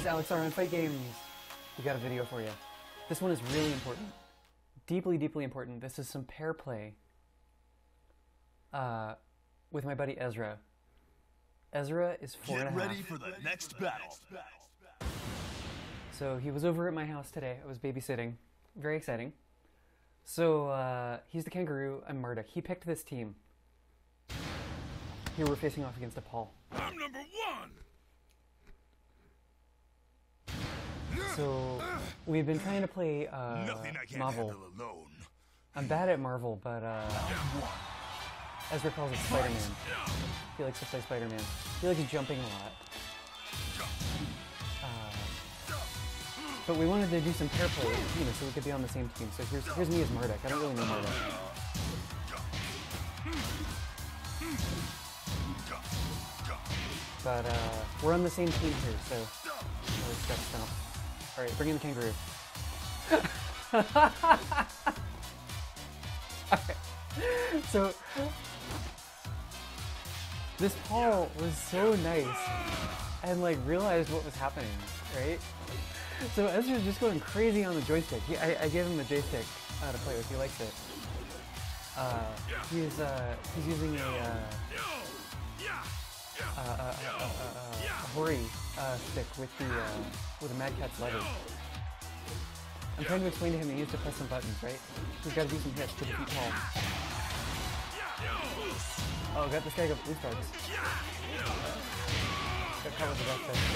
It's Alex R on Fight Games. We got a video for you. This one is really important. Deeply, deeply important. This is some pair play with my buddy Ezra. Ezra is 4.5. Get ready for the next battle. So he was over at my house today. I was babysitting. Very exciting. So he's the kangaroo. I'm Murdoch. He picked this team. Here we're facing off against a Paul. I'm number one. So we've been trying to play Nothing I can't Marvel. handle alone. I'm bad at Marvel, but Ezra calls it Spider-Man. He likes to play Spider-Man. He likes jumping a lot. But we wanted to do some pair play, you know, so we could be on the same team. So here's me as Murdoch. I don't really know Murdoch. But we're on the same team here, so let's get stomp. All right, bring in the kangaroo. Okay. So this Paul was so nice and like realized what was happening, right? So Ezra's just going crazy on the joystick. I gave him the joystick to play with. He likes it. He's using a Hori stick with a Mad Catz lever. I'm trying to explain to him he needs to press some buttons, right? He's got to do some hits to defeat Paul. Oh, got this guy got blue sparks. Got caught with the back fist.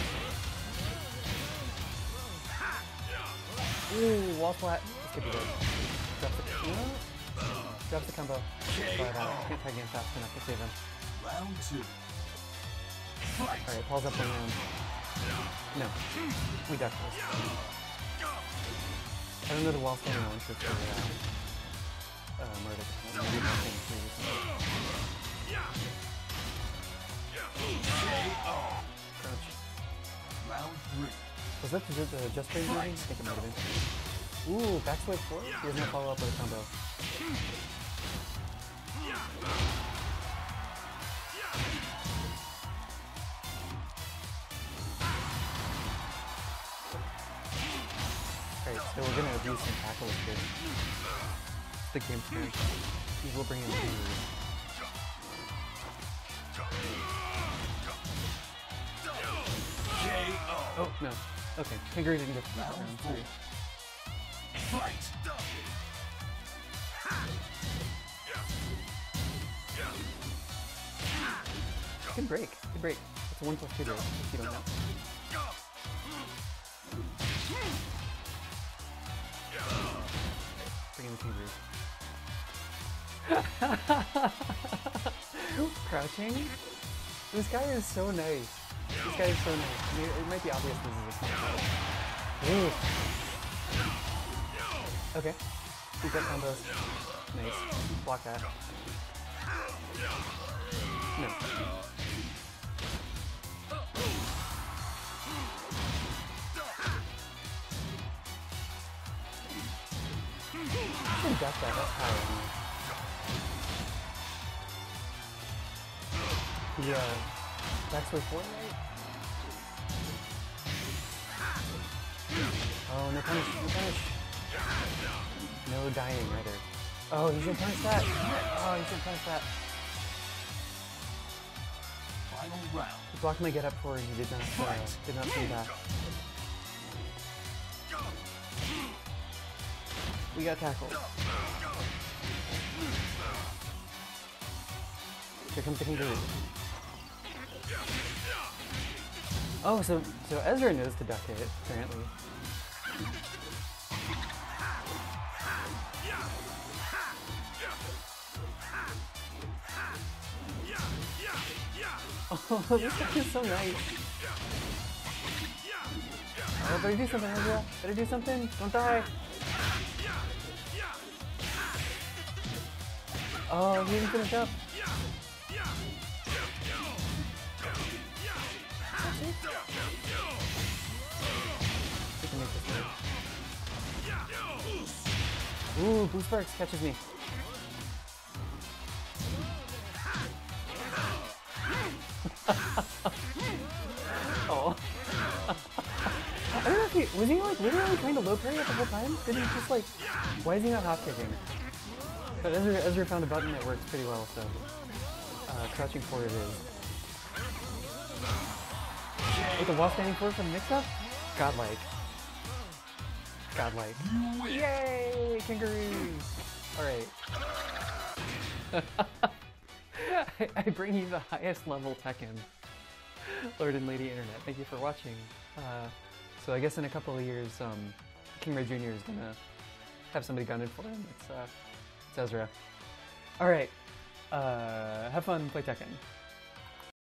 Ooh, wall flat. This could be good. Drops the combo. But can't tag in fast enough to save him. Round two. Alright, Paul's up 1 round. No. We ducked this. I don't know the wall standing launcher for Murdoch. Maybe not thing previously. Crouch. Round three. Was that the Just Brain movie? I think it might have been. Ooh, backswing 4? He has no follow up with a combo. Alright, so we're gonna abuse some tackles here. The game plan. These will bring in two. Oh, no. Okay, kangaroo didn't get to round 3. Fight. Good break. Good break. It's a 1+2 break, if you don't know. Bring in the kangaroo. Crouching? This guy is so nice. This guy is so nice. I mean, it might be obvious this is a combo. Ooh. Okay. He's got combos. Nice. Block that. No. I should duck that. That's high. Yeah. Backswing 4, right? Oh, no punish, no punish. No dying either. Oh, he should punish that. Oh, he should punish that. Final round. He blocked my get up forward. He did not see that. We got tackled. Here comes the kangaroo. Oh, so Ezra knows to duck it, apparently. Oh, this guy is so nice. Oh, better do something, Ezra. Better do something. Don't die. Oh, he didn't finish up. We can make this work. Ooh, Blue Sparks catches me. Oh. Wait, was he like literally trying to low parry it the whole time? Did he just like, why is he not hop kicking? But Ezra found a button that works pretty well, so crouching forward it is. With the wall standing forward from mix-up? Godlike. Godlike. Yay! Kangaroo! Alright. I bring you the highest level Tekken. Lord and Lady Internet, thank you for watching. So I guess in a couple of years, King Ray Jr. is gonna have somebody gunning for him. It's Ezra. Alright. Have fun, play Tekken.